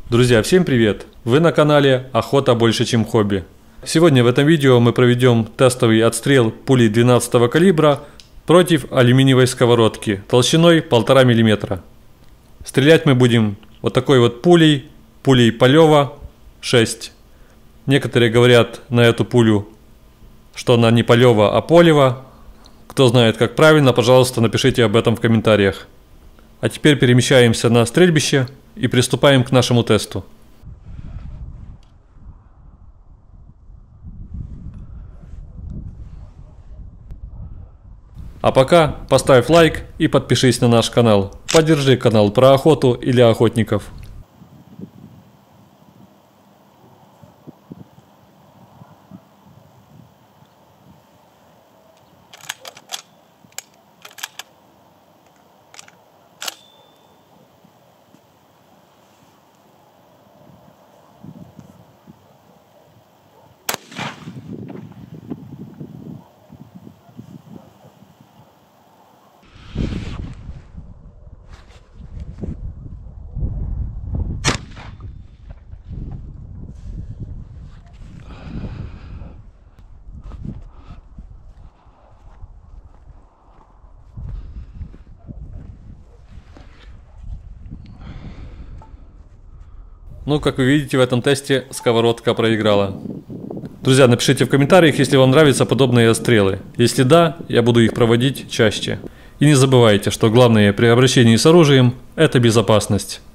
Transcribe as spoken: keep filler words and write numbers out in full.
Друзья, всем привет! Вы на канале Охота больше чем хобби. Сегодня в этом видео мы проведем тестовый отстрел пулей двенадцатого калибра против алюминиевой сковородки толщиной полтора миллиметра. Стрелять мы будем вот такой вот пулей, пулей Полева шесть. Некоторые говорят на эту пулю, что она не Полева, а Полева. Кто знает, как правильно, пожалуйста, напишите об этом в комментариях. А теперь перемещаемся на стрельбище и приступаем к нашему тесту. А пока поставь лайк и подпишись на наш канал. Поддержи канал про охоту или охотников. Ну, как вы видите, в этом тесте сковородка проиграла. Друзья, напишите в комментариях, если вам нравятся подобные отстрелы. Если да, я буду их проводить чаще. И не забывайте, что главное при обращении с оружием – это безопасность.